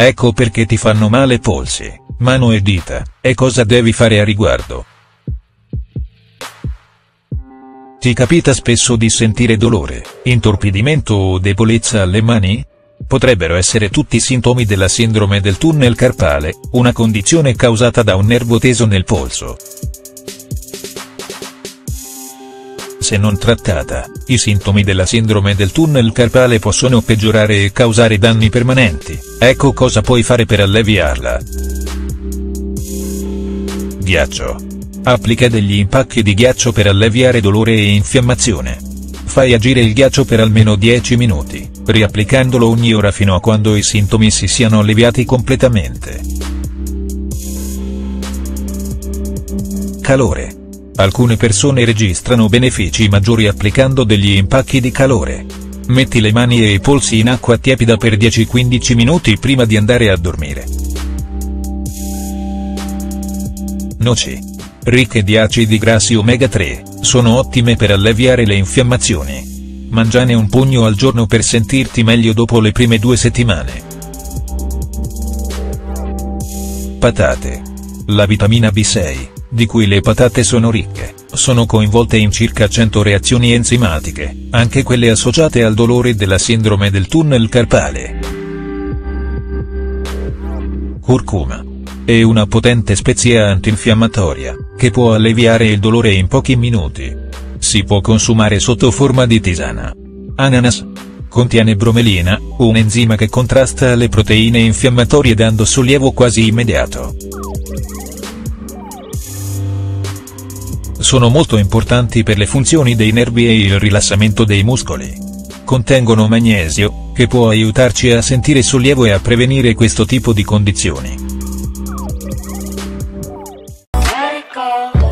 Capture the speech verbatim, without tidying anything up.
Ecco perché ti fanno male polsi, mano e dita, e cosa devi fare a riguardo. Ti capita spesso di sentire dolore, intorpidimento o debolezza alle mani? Potrebbero essere tutti sintomi della sindrome del tunnel carpale, una condizione causata da un nervo teso nel polso. Se non trattata, i sintomi della sindrome del tunnel carpale possono peggiorare e causare danni permanenti. Ecco cosa puoi fare per alleviarla. Ghiaccio. Applica degli impacchi di ghiaccio per alleviare dolore e infiammazione. Fai agire il ghiaccio per almeno dieci minuti, riapplicandolo ogni ora fino a quando i sintomi si siano alleviati completamente. Calore. Alcune persone registrano benefici maggiori applicando degli impacchi di calore. Metti le mani e i polsi in acqua tiepida per dieci quindici minuti prima di andare a dormire. Noci. Ricche di acidi grassi omega tre, sono ottime per alleviare le infiammazioni. Mangiane un pugno al giorno per sentirti meglio dopo le prime due settimane. Patate. La vitamina B sei, di cui le patate sono ricche, sono coinvolte in circa cento reazioni enzimatiche, anche quelle associate al dolore della sindrome del tunnel carpale. Curcuma. È una potente spezia antinfiammatoria, che può alleviare il dolore in pochi minuti. Si può consumare sotto forma di tisana. Ananas. Contiene bromelina, un enzima che contrasta le proteine infiammatorie dando sollievo quasi immediato. Sono molto importanti per le funzioni dei nervi e il rilassamento dei muscoli. Contengono magnesio, che può aiutarci a sentire sollievo e a prevenire questo tipo di condizioni. Let it go.